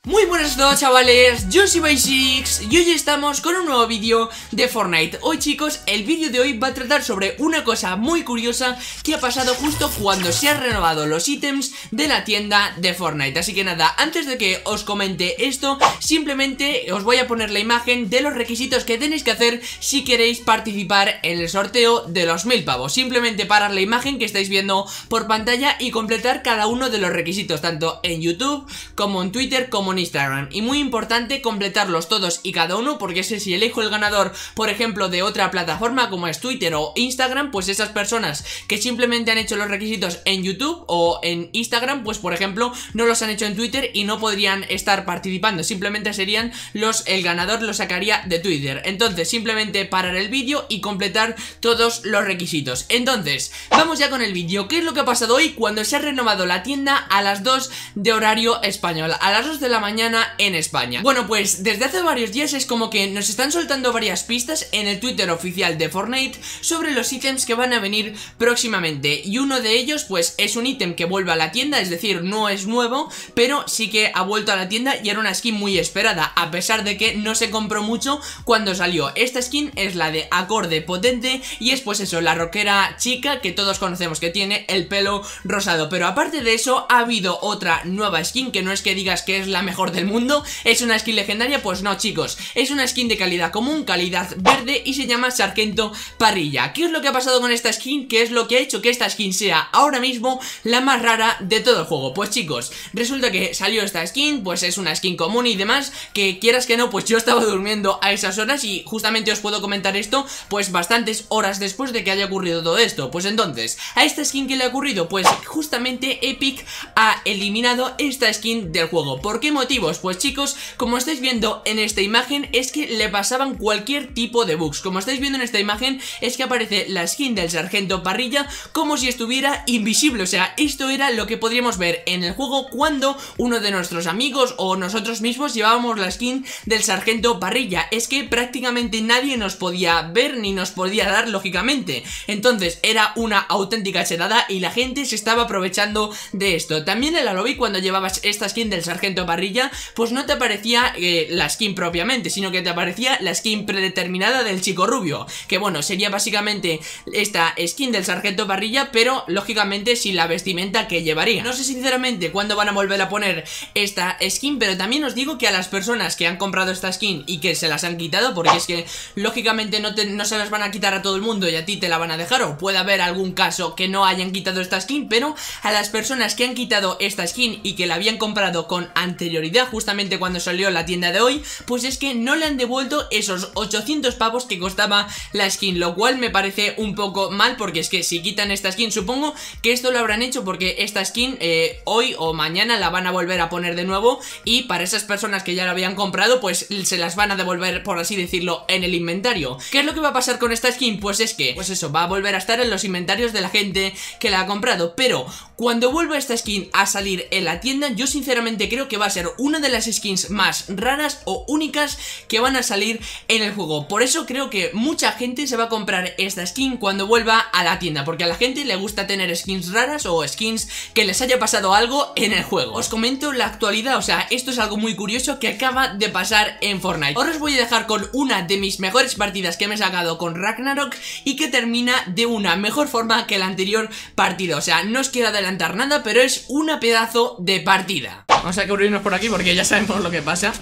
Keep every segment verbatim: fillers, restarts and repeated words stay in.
Muy buenas a todos, chavales, yo soy Bysix y hoy estamos con un nuevo vídeo de Fortnite. Hoy, chicos, el vídeo de hoy va a tratar sobre una cosa muy curiosa que ha pasado justo cuando se han renovado los ítems de la tienda de Fortnite. Así que nada, antes de que os comente esto, simplemente os voy a poner la imagen de los requisitos que tenéis que hacer si queréis participar en el sorteo de los mil pavos. Simplemente parar la imagen que estáis viendo por pantalla y completar cada uno de los requisitos, tanto en YouTube como en Twitter como en Instagram. Y muy importante completarlos todos y cada uno, porque es que si elijo el ganador, por ejemplo, de otra plataforma como es Twitter o Instagram, pues esas personas que simplemente han hecho los requisitos en YouTube o en Instagram, pues por ejemplo no los han hecho en Twitter y no podrían estar participando. Simplemente serían los, el ganador lo sacaría de Twitter. Entonces simplemente parar el vídeo y completar todos los requisitos. Entonces vamos ya con el vídeo. ¿Qué es lo que ha pasado hoy cuando se ha renovado la tienda a las dos de horario español, a las dos de la mañana en España? Bueno, pues desde hace varios días es como que nos están soltando varias pistas en el Twitter oficial de Fortnite sobre los ítems que van a venir próximamente, y uno de ellos pues es un ítem que vuelve a la tienda, es decir, no es nuevo, pero sí que ha vuelto a la tienda y era una skin muy esperada, a pesar de que no se compró mucho cuando salió. Esta skin es la de Acorde Potente y es pues eso, la rockera chica que todos conocemos, que tiene el pelo rosado. Pero aparte de eso ha habido otra nueva skin que no es que digas que es la mejor del mundo, es una skin legendaria. Pues no, chicos, es una skin de calidad común, calidad verde, y se llama Sargento Parrilla. ¿Qué es lo que ha pasado con esta skin? ¿Qué es lo que ha hecho que esta skin sea ahora mismo la más rara de todo el juego? Pues chicos, resulta que salió esta skin, pues es una skin común y demás, que quieras que no, pues yo estaba durmiendo a esas horas y justamente os puedo comentar esto pues bastantes horas después de que haya ocurrido todo esto. Pues entonces, a esta skin, ¿qué le ha ocurrido? Pues justamente Epic ha eliminado esta skin del juego. ¿Por qué motivos? Pues chicos, como estáis viendo en esta imagen, es que le pasaban cualquier tipo de bugs. Como estáis viendo en esta imagen, es que aparece la skin del Sargento Parrilla como si estuviera invisible. O sea, esto era lo que podríamos ver en el juego cuando uno de nuestros amigos o nosotros mismos llevábamos la skin del Sargento Parrilla. Es que prácticamente nadie nos podía ver ni nos podía dar, lógicamente. Entonces era una auténtica chelada y la gente se estaba aprovechando de esto. También en la lobby, cuando llevabas esta skin del Sargento Parrilla, pues no te aparecía eh, la skin propiamente, sino que te aparecía la skin predeterminada del chico rubio, que bueno, sería básicamente esta skin del Sargento Parrilla, pero lógicamente sin la vestimenta que llevaría. No sé sinceramente cuándo van a volver a poner esta skin, pero también os digo que a las personas que han comprado esta skin y que se las han quitado, porque es que lógicamente no, te, no se las van a quitar a todo el mundo y a ti te la van a dejar, o puede haber algún caso que no hayan quitado esta skin, pero a las personas que han quitado esta skin y que la habían comprado con anterioridad, justamente cuando salió la tienda de hoy, pues es que no le han devuelto esos ochocientos pavos que costaba la skin, lo cual me parece un poco mal, porque es que si quitan esta skin, supongo que esto lo habrán hecho porque esta skin eh, hoy o mañana la van a volver a poner de nuevo, y para esas personas que ya la habían comprado, pues se las van a devolver, por así decirlo, en el inventario. ¿Qué es lo que va a pasar con esta skin? Pues es que, pues eso, va a volver a estar en los inventarios de la gente que la ha comprado, pero cuando vuelva esta skin a salir en la tienda, yo sinceramente creo que va a ser una de las skins más raras o únicas que van a salir en el juego. Por eso creo que mucha gente se va a comprar esta skin cuando vuelva a la tienda, porque a la gente le gusta tener skins raras o skins que les haya pasado algo en el juego. Os comento la actualidad, o sea, esto es algo muy curioso que acaba de pasar en Fortnite. Ahora os voy a dejar con una de mis mejores partidas que me he sacado con Ragnarok y que termina de una mejor forma que la anterior partida. O sea, no os quiero adelantar nada, pero es una pedazo de partida. Vamos a cubrirnos por aquí porque ya sabemos lo que pasa.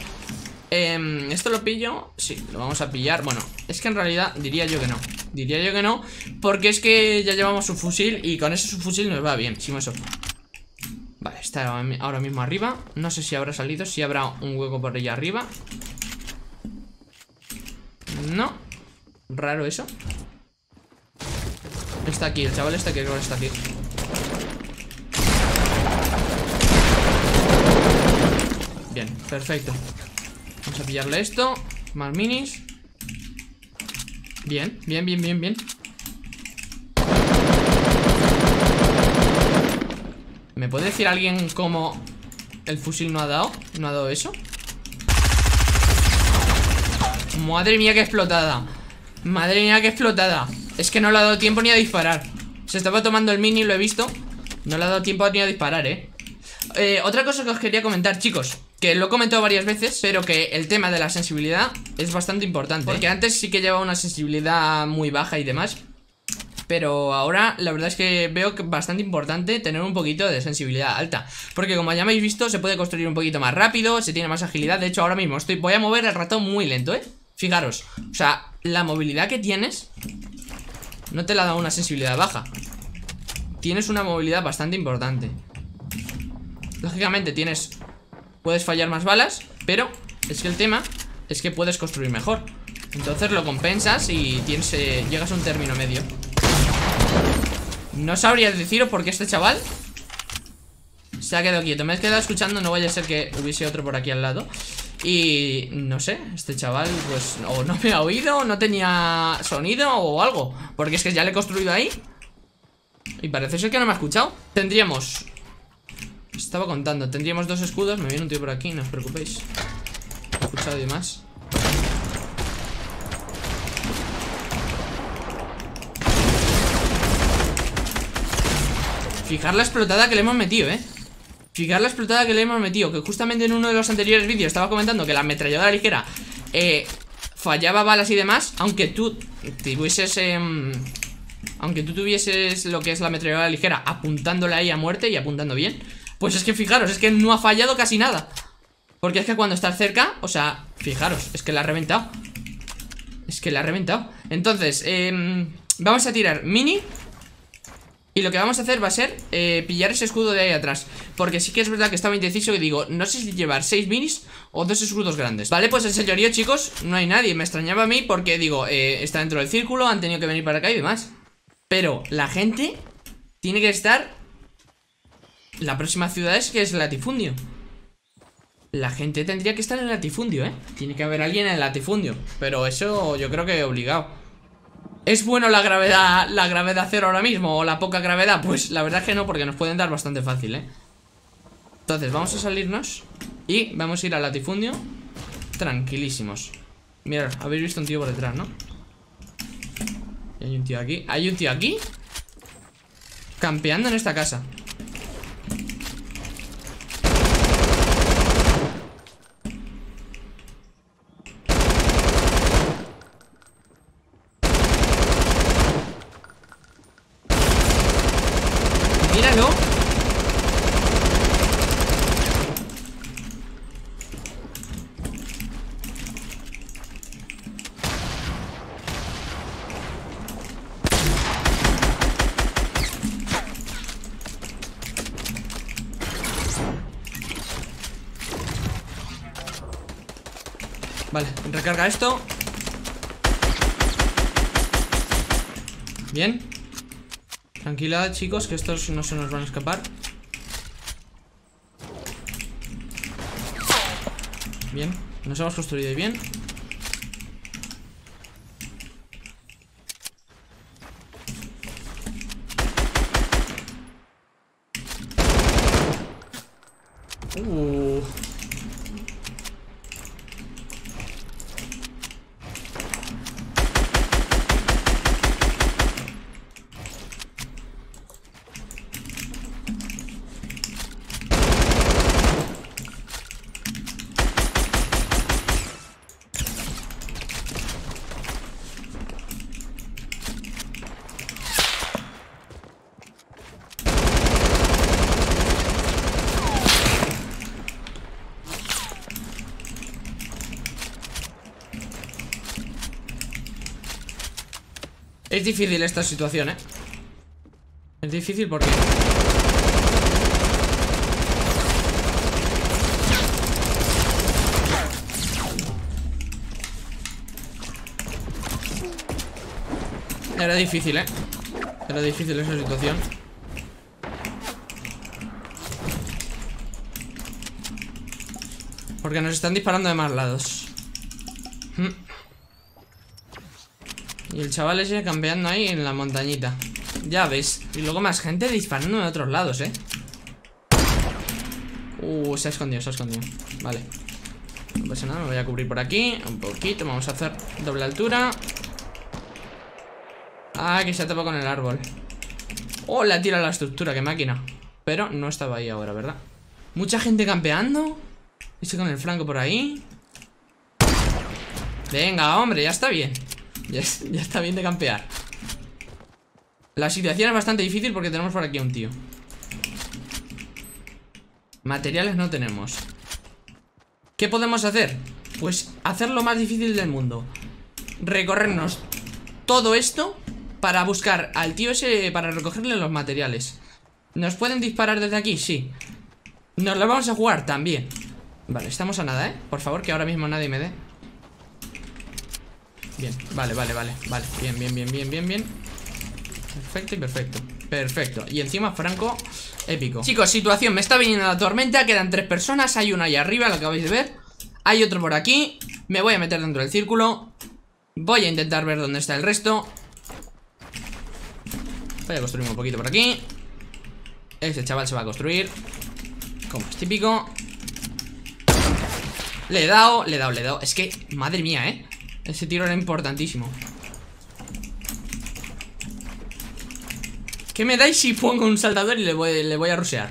eh, ¿Esto lo pillo? Sí, lo vamos a pillar. Bueno, es que en realidad diría yo que no. Diría yo que no, porque es que ya llevamos un fusil y con ese subfusil nos va bien. Si eso. Vale, está ahora mismo arriba. No sé si habrá salido, si habrá un hueco por allá arriba. No. Raro eso. Está aquí, el chaval este que creo que está aquí. Bien, perfecto. Vamos a pillarle esto. Más minis. Bien, bien, bien, bien, bien. ¿Me puede decir alguien cómo el fusil no ha dado? ¿No ha dado eso? Madre mía, qué explotada. Madre mía, qué explotada. Es que no le ha dado tiempo ni a disparar. Se estaba tomando el mini, lo he visto. No le ha dado tiempo ni a disparar, eh. eh, Otra cosa que os quería comentar, chicos, que lo he comentado varias veces, pero que el tema de la sensibilidad es bastante importante, porque antes sí que llevaba una sensibilidad muy baja y demás, pero ahora la verdad es que veo que es bastante importante tener un poquito de sensibilidad alta, porque como ya me habéis visto, se puede construir un poquito más rápido, se tiene más agilidad. De hecho ahora mismo estoy, voy a mover el ratón muy lento, ¿eh? Fijaros, o sea, la movilidad que tienes no te la da una sensibilidad baja. Tienes una movilidad bastante importante. Lógicamente tienes, puedes fallar más balas, pero es que el tema es que puedes construir mejor. Entonces lo compensas y tienes, eh, llegas a un término medio. No sabría deciros por qué este chaval se ha quedado quieto. Me he quedado escuchando, no vaya a ser que hubiese otro por aquí al lado. Y no sé, este chaval pues o no me ha oído, no tenía sonido o algo, porque es que ya le he construido ahí y parece ser que no me ha escuchado. Tendríamos, estaba contando, tendríamos dos escudos. Me viene un tío por aquí, no os preocupéis. He escuchado y demás. Fijar la explotada que le hemos metido, eh Fijar la explotada que le hemos metido. Que justamente en uno de los anteriores vídeos estaba comentando que la ametralladora ligera eh, fallaba balas y demás. Aunque tú tuvieses eh, Aunque tú tuvieses lo que es la ametralladora ligera apuntándola ahí a muerte y apuntando bien, pues es que fijaros, es que no ha fallado casi nada. Porque es que cuando estás cerca, o sea, fijaros, es que la ha reventado. Es que la ha reventado. Entonces, eh, vamos a tirar mini. Y lo que vamos a hacer va a ser eh, pillar ese escudo de ahí atrás, porque sí que es verdad que estaba indeciso y digo, no sé si llevar seis minis o dos escudos grandes. Vale, pues el señorío, chicos, no hay nadie. Me extrañaba a mí porque digo, eh, está dentro del círculo, han tenido que venir para acá y demás. Pero la gente tiene que estar. La próxima ciudad es que es Latifundio. La gente tendría que estar en el latifundio, eh Tiene que haber alguien en el latifundio, pero eso yo creo que obligado. ¿Es bueno la gravedad, la gravedad cero ahora mismo o la poca gravedad? Pues la verdad es que no, porque nos pueden dar bastante fácil, ¿eh? Entonces vamos a salirnos y vamos a ir al latifundio tranquilísimos. Mirad, habéis visto un tío por detrás, ¿no? Y hay un tío aquí. Hay un tío aquí campeando en esta casa. Míralo. Vale, recarga esto. Bien. Tranquilidad, chicos, que estos no se nos van a escapar. Bien, nos hemos construido bien. Uh. Es difícil esta situación, ¿eh? Es difícil porque... Era difícil, ¿eh? Era difícil esa situación. Porque nos están disparando de más lados. Y el chaval ese campeando ahí en la montañita. Ya ves. Y luego más gente disparando de otros lados, ¿eh? Uh, se ha escondido, se ha escondido. Vale. No pasa nada, me voy a cubrir por aquí un poquito, vamos a hacer doble altura. Ah, que se ha tapado con el árbol. Oh, la tira la estructura, qué máquina. Pero no estaba ahí ahora, ¿verdad? Mucha gente campeando. Estoy con el Franco por ahí. Venga, hombre, ya está bien. Ya, ya está bien de campear. La situación es bastante difícil porque tenemos por aquí a un tío. Materiales no tenemos. ¿Qué podemos hacer? Pues hacer lo más difícil del mundo. Recorrernos todo esto para buscar al tío ese, para recogerle los materiales. ¿Nos pueden disparar desde aquí? Sí. ¿Nos lo vamos a jugar? También. Vale, estamos a nada, ¿eh? Por favor, que ahora mismo nadie me dé. Bien, vale, vale, vale, vale. Bien, bien, bien, bien, bien, bien. Perfecto y perfecto. Perfecto. Y encima Franco, épico. Chicos, situación, me está viniendo la tormenta. Quedan tres personas, hay una ahí arriba, la acabáis de ver. Hay otro por aquí. Me voy a meter dentro del círculo. Voy a intentar ver dónde está el resto. Voy a construir un poquito por aquí. Ese chaval se va a construir, como es típico. Le he dado, le he dado, le he dado. Es que, madre mía, eh. Ese tiro era importantísimo. ¿Qué me dais si pongo un saltador y le voy, le voy a rushear?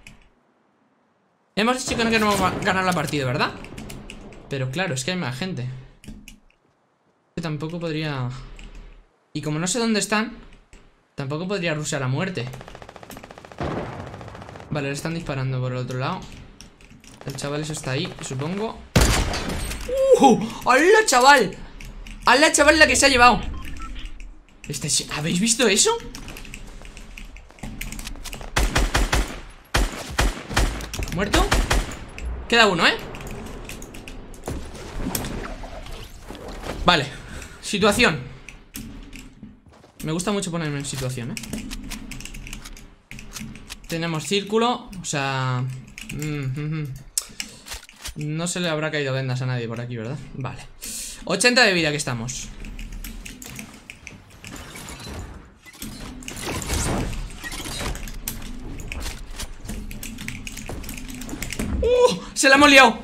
Hemos dicho que no queremos ganar la partida, ¿verdad? Pero claro, es que hay más gente. Que tampoco podría... Y como no sé dónde están, tampoco podría rushear a muerte. Vale, le están disparando por el otro lado. El chaval ese está ahí, supongo. ¡Uh! ¡Hala, chaval! ¡Hala, chaval, la que se ha llevado! Este... ¿Habéis visto eso? ¿Muerto? Queda uno, ¿eh? Vale. Situación. Me gusta mucho ponerme en situación, ¿eh? Tenemos círculo. O sea... Mm, mm, mm. No se le habrá caído vendas a nadie por aquí, ¿verdad? Vale. ochenta de vida que estamos. ¡Uh! ¡Se la hemos liado!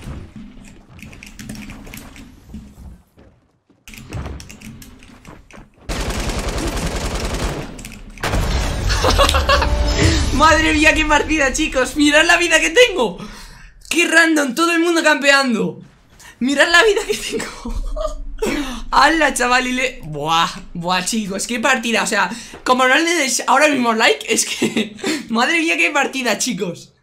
Madre mía, qué partida, chicos. Mirad la vida que tengo. Qué random, todo el mundo campeando. Mirad la vida que tengo. ¡Hala, chaval! Y le... Buah, buah, chicos, qué partida. O sea, como no le des ahora mismo like, es que... Madre mía, qué partida, chicos.